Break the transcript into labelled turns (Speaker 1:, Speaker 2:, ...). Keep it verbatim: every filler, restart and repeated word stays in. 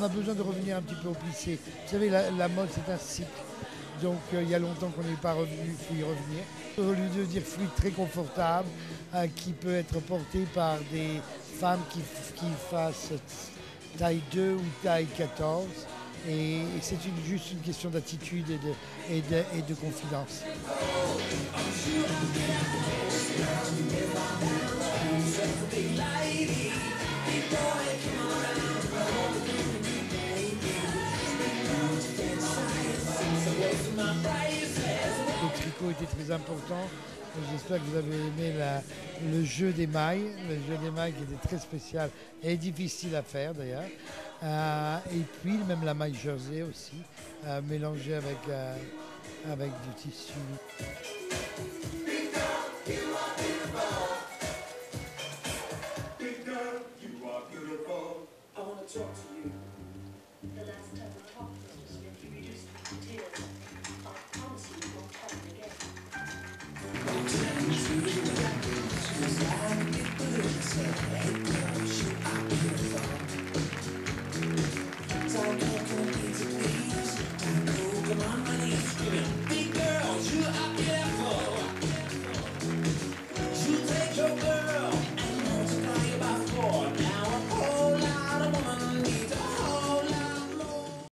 Speaker 1: on a besoin de revenir un petit peu au plissé. Vous savez, la, la mode, c'est un cycle. Donc euh, il y a longtemps qu'on n'est pas revenu, il faut y revenir. Au lieu de dire fluide très confortable, euh, qui peut être porté par des femmes qui, qui fassent taille deux ou taille quatorze. Et, et c'est une, juste une question d'attitude et de, et, de, et de confidence. Le tricot était très important. J'espère que vous avez aimé la, le jeu des mailles, le jeu des mailles qui était très spécial et difficile à faire d'ailleurs. Euh, et puis même la maille jersey aussi, euh, mélangée avec, euh, avec du tissu.